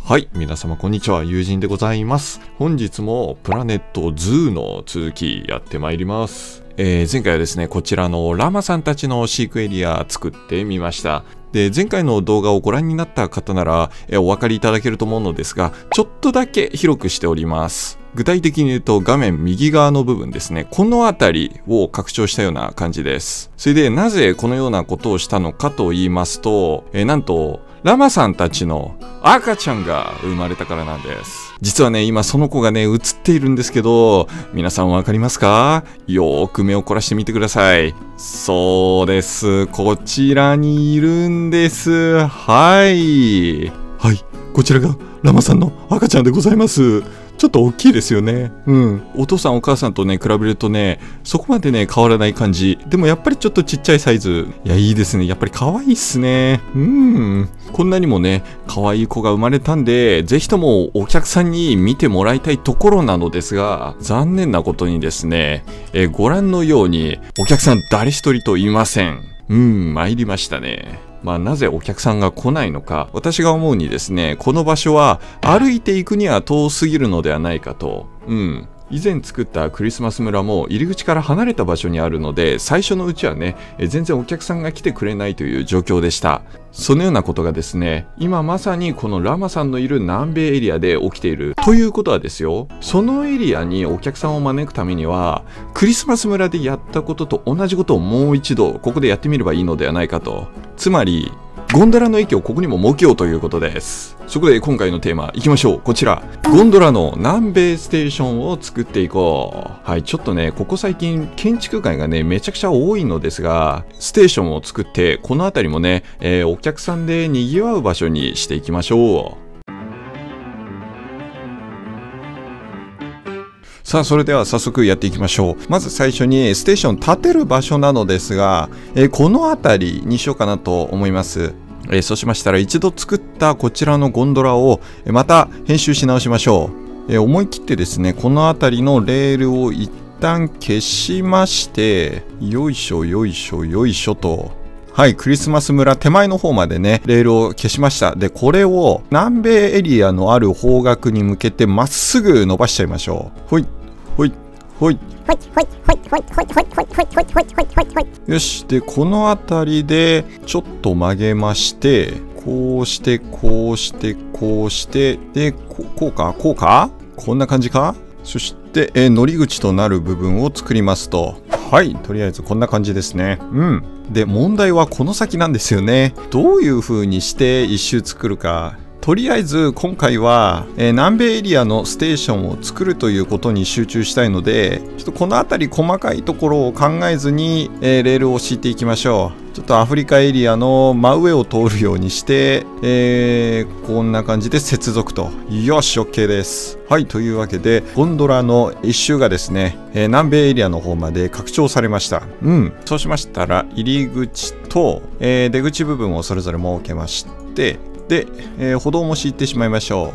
はい、皆様こんにちは、友人でございます。本日もプラネットズーの続きやってまいります。前回はですね、こちらのラマさんたちの飼育エリア作ってみました。で、前回の動画をご覧になった方ならお分かりいただけると思うのですが、ちょっとだけ広くしております。具体的に言うと画面右側の部分ですね、この辺りを拡張したような感じです。それでなぜこのようなことをしたのかと言いますと、なんとラマさんたちの赤ちゃんが生まれたからなんです。実はね、今その子がね、映っているんですけど、皆さんわかりますか？よーく目を凝らしてみてください。そうです。こちらにいるんです。はい。はい。こちらがラマさんの赤ちゃんでございます。ちょっと大きいですよね。お父さんお母さんとね、比べるとね、そこまでね、変わらない感じ。でもやっぱりちょっとちっちゃいサイズ。いや、いいですね。やっぱり可愛いっすね。こんなにもね、可愛い子が生まれたんで、ぜひともお客さんに見てもらいたいところなのですが、残念なことにですね、ご覧のように、お客さん誰一人といません。参りましたね。なぜお客さんが来ないのか、私が思うにですね、この場所は歩いていくには遠すぎるのではないかと。以前作ったクリスマス村も入り口から離れた場所にあるので、最初のうちはね、全然お客さんが来てくれないという状況でした。そのようなことがですね、今まさにこのラマさんのいる南米エリアで起きているということはですよ、そのエリアにお客さんを招くためには、クリスマス村でやったことと同じことをもう一度ここでやってみればいいのではないかと。つまりゴンドラの駅をここにも設けようということです。そこで今回のテーマいきましょう。こちら、ゴンドラの南米ステーションを作っていこう。はい、ちょっとね、ここ最近建築界がね、めちゃくちゃ多いのですが、ステーションを作ってこの辺りもね、お客さんで賑わう場所にしていきましょう。さあ、それでは早速やっていきましょう。まず最初にステーション建てる場所なのですが、この辺りにしようかなと思います。そうしましたら一度作ったこちらのゴンドラをまた編集し直しましょう。思い切ってですね、この辺りのレールを一旦消しまして、よいしょよいしょよいしょと。はい、クリスマス村手前の方までね、レールを消しました。で、これを南米エリアのある方角に向けてまっすぐ伸ばしちゃいましょう。ほい、ほい、ほい。よし。で、この辺りでちょっと曲げまして、こうして、こうして、こうして、で、こうか、こうか？こんな感じか？そして、乗り口となる部分を作りますと。はい、とりあえずこんな感じですね。で、問題はこの先なんですよね。どういう風にして一周作るか。とりあえず今回は、南米エリアのステーションを作るということに集中したいので、ちょっとこの辺り細かいところを考えずに、レールを敷いていきましょう。ちょっとアフリカエリアの真上を通るようにして、こんな感じで接続と。よし、OK です。はい、というわけでゴンドラの一周がですね、南米エリアの方まで拡張されました。そうしましたら入り口と、出口部分をそれぞれ設けまして、で、歩道も敷いてしまいましょ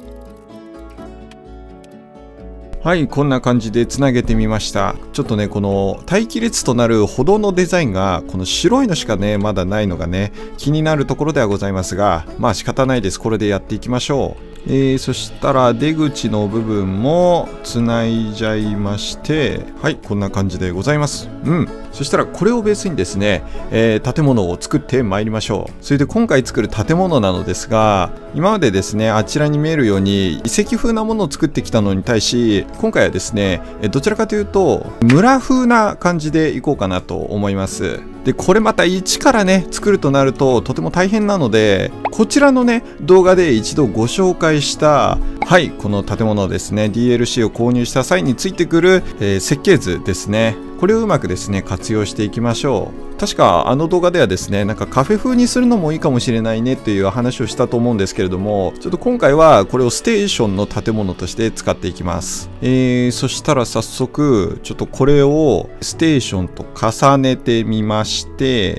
う。はい、こんな感じでつなげてみました。ちょっとね、この待機列となる歩道のデザインが、この白いのしかね、まだないのがね、気になるところではございますが、仕方ないです。これでやっていきましょう。そしたら出口の部分もつないじゃいまして、はい、こんな感じでございます。そしたらこれをベースにですね、建物を作ってまいりましょう。それで今回作る建物なのですが、今までですね、あちらに見えるように遺跡風なものを作ってきたのに対し、今回はですね、どちらかというと村風な感じでいこうかなと思います。で、これまた一からね、作るとなるととても大変なので、こちらのね、動画で一度ご紹介した、はい、この建物ですね、DLC を購入した際についてくる、設計図ですね。これをうまくですね、活用していきましょう。確かあの動画ではですね、なんかカフェ風にするのもいいかもしれないねっていう話をしたと思うんですけれども、ちょっと今回はこれをステーションの建物として使っていきます。そしたら早速、ちょっとこれをステーションと重ねてみまして、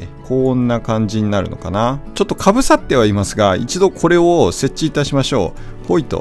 こんな感じになるのかな。ちょっとかぶさってはいますが、一度これを設置いたしましょう。ほいと。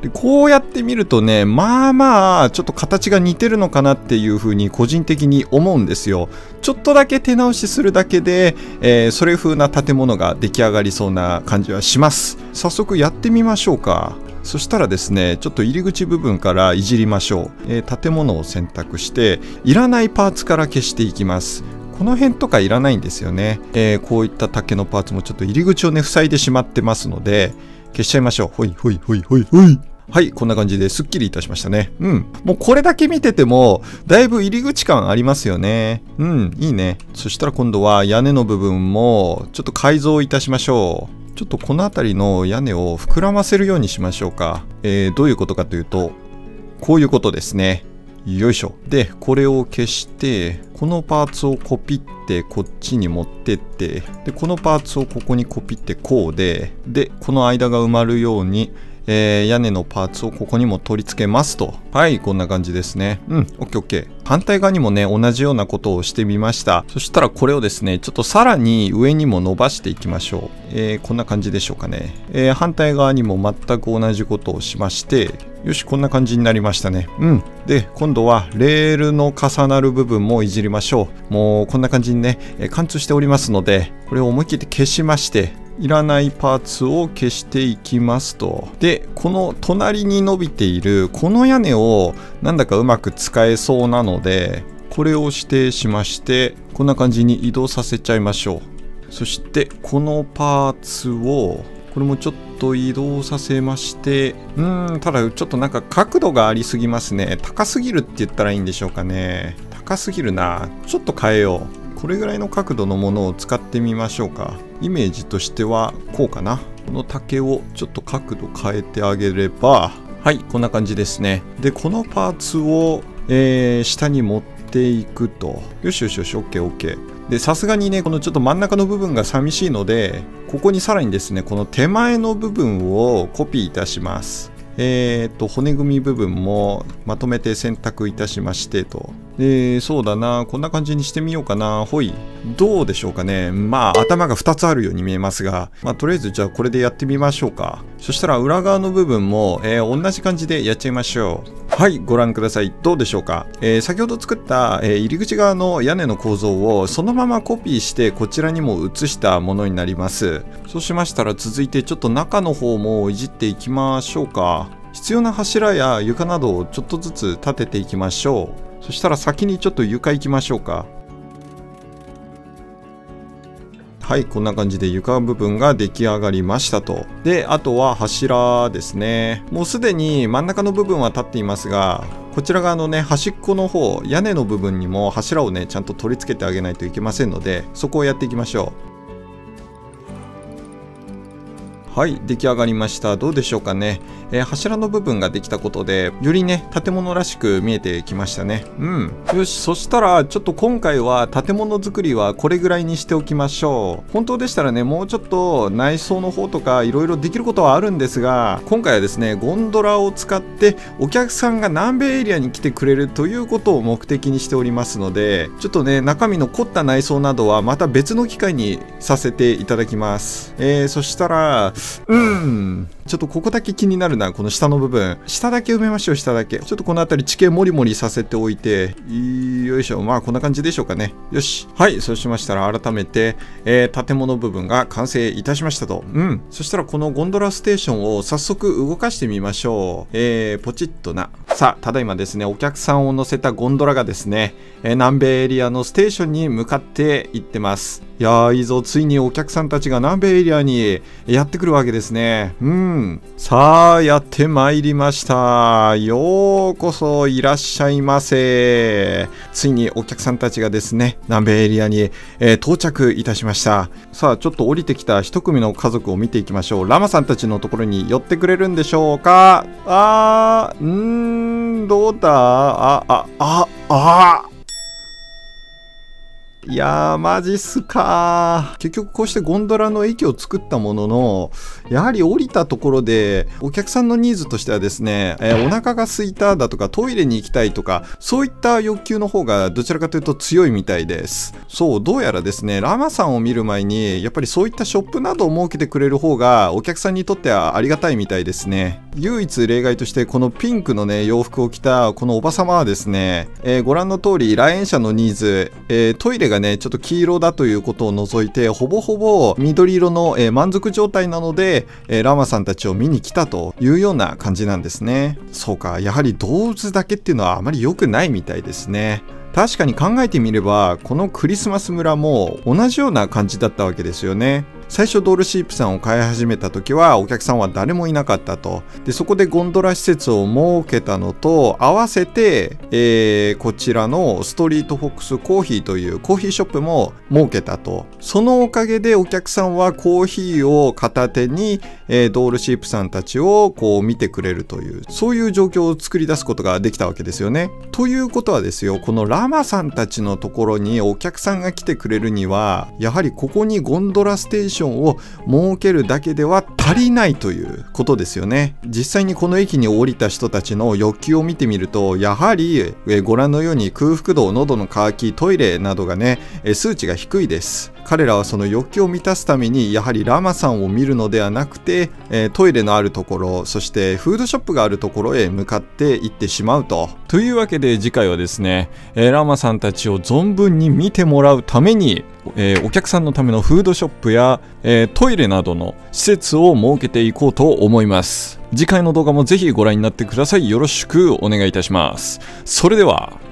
でこうやって見るとね、まあちょっと形が似てるのかなっていう風に個人的に思うんですよ。ちょっとだけ手直しするだけで、それ風な建物が出来上がりそうな感じはします。早速やってみましょうか。そしたらですね、ちょっと入り口部分からいじりましょう。建物を選択していらないパーツから消していきます。この辺とかいらないんですよね。こういった竹のパーツもちょっと入り口をね塞いでしまってますので消しちゃいましょう。ほいほいほいほいほい。はい、こんな感じですっきりいたしましたね。もうこれだけ見ててもだいぶ入り口感ありますよね。いいね。そしたら今度は屋根の部分もちょっと改造いたしましょう。ちょっとこの辺りの屋根を膨らませるようにしましょうか。どういうことかというと、こういうことですね。よいしょ。で、これを消して、このパーツをコピってこっちに持ってって、で、このパーツをここにコピってこうで、この間が埋まるように、屋根のパーツをここにも取り付けますと。はい、こんな感じですね。オッケーオッケー。反対側にもね、同じようなことをしてみました。そしたらこれをですね、ちょっとさらに上にも伸ばしていきましょう。こんな感じでしょうかね。反対側にも全く同じことをしまして、よし、こんな感じになりましたね。で、今度はレールの重なる部分もいじりましょう。もうこんな感じにね、貫通しておりますので、これを思い切って消しまして、いらないパーツを消していきますと。で、この隣に伸びているこの屋根をなんだかうまく使えそうなので、これを指定しまして、こんな感じに移動させちゃいましょう。そしてこのパーツをこれもちょっと移動させまして、ただちょっとなんか角度がありすぎますね。高すぎるって言ったらいいんでしょうかね。高すぎるな。ちょっと変えよう。これぐらいの角度のものを使ってみましょうか。イメージとしてはこうかな。この竹をちょっと角度変えてあげれば、はい、こんな感じですね。で、このパーツを、下に持っていくと。よしよしよし、OK OK。で、さすがにね、このちょっと真ん中の部分が寂しいので、ここにさらにですね、この手前の部分をコピーいたします。骨組み部分もまとめて選択いたしましてと。そうだな、こんな感じにしてみようかな。ほい。どうでしょうかね。まあ、頭が2つあるように見えますが、とりあえずじゃあこれでやってみましょうか。そしたら裏側の部分も、同じ感じでやっちゃいましょう。はい、ご覧ください。どうでしょうか。先ほど作った、入り口側の屋根の構造をそのままコピーしてこちらにも移したものになります。そうしましたら続いてちょっと中の方もいじっていきましょうか。必要な柱や床などをちょっとずつ立てていきましょう。そしたら先にちょっと床行きましょうか。はい、こんな感じで床部分が出来上がりましたと。で、あとは柱ですね。もうすでに真ん中の部分は立っていますが、こちら側のね、端っこの方、屋根の部分にも柱をね、ちゃんと取り付けてあげないといけませんので、そこをやっていきましょう。はい、出来上がりました。どうでしょうかね。柱の部分ができたことで、よりね、建物らしく見えてきましたね。よし、そしたら、ちょっと今回は建物作りはこれぐらいにしておきましょう。本当でしたらね、もうちょっと内装の方とかいろいろできることはあるんですが、今回はですね、ゴンドラを使ってお客さんが南米エリアに来てくれるということを目的にしておりますので、ちょっとね、中身の凝った内装などはまた別の機会にさせていただきます。そしたら、ちょっとここだけ気になるな、この下の部分。下だけ埋めましょう、下だけ。ちょっとこの辺り地形もりもりさせておいて、よいしょ。まあこんな感じでしょうかね。よし。はい、そうしましたら改めて、建物部分が完成いたしましたと。そしたらこのゴンドラステーションを早速動かしてみましょう。ポチッとな。さあ、ただいまですね、お客さんを乗せたゴンドラがですね、南米エリアのステーションに向かって行ってます。いやー、いいぞ。ついにお客さんたちが南米エリアにやってくるわけですね。さあ、やってまいりました。ようこそいらっしゃいませ。ついにお客さんたちがですね、南米エリアに、到着いたしました。さあ、ちょっと降りてきた一組の家族を見ていきましょう。ラマさんたちのところに寄ってくれるんでしょうか。どうだ。 いやー、マジっすか。結局こうしてゴンドラの駅を作ったものの、やはり降りたところでお客さんのニーズとしてはですね、お腹が空いただとかトイレに行きたいとか、そういった欲求の方がどちらかというと強いみたいです。そう、どうやらですね、ラマさんを見る前にやっぱりそういったショップなどを設けてくれる方がお客さんにとってはありがたいみたいですね。唯一例外としてこのピンクのね洋服を着たこのおばさまはですね、ご覧の通り来園者のニーズ、トイレがねちょっと黄色だということを除いてほぼほぼ緑色の、満足状態なので、ラマさんたちを見に来たというような感じなんですね。そうか、やはり動物だけっていうのはあまり良くないみたいですね。確かに考えてみればこのクリスマス村も同じような感じだったわけですよね。最初ドールシープさんを飼い始めた時はお客さんは誰もいなかったと。でそこでゴンドラ施設を設けたのと合わせて、こちらのストリートフォックスコーヒーというコーヒーショップも設けたと。そのおかげでお客さんはコーヒーを片手に、ドールシープさんたちをこう見てくれるという、そういう状況を作り出すことができたわけですよね。ということはですよ、このラマさんたちのところにお客さんが来てくれるにはやはりここにゴンドラステーションを設けるだけでは足りないということですよね。実際にこの駅に降りた人たちの欲求を見てみるとやはりご覧のように空腹度、喉の渇き、トイレなどがね数値が低いです。彼らはその欲求を満たすためにやはりラマさんを見るのではなくて、トイレのあるところ、そしてフードショップがあるところへ向かって行ってしまうと。というわけで次回はですね、ラマさんたちを存分に見てもらうために、お客さんのためのフードショップや、トイレなどの施設を設けていこうと思います。次回の動画もぜひご覧になってください。よろしくお願いいたします。それでは。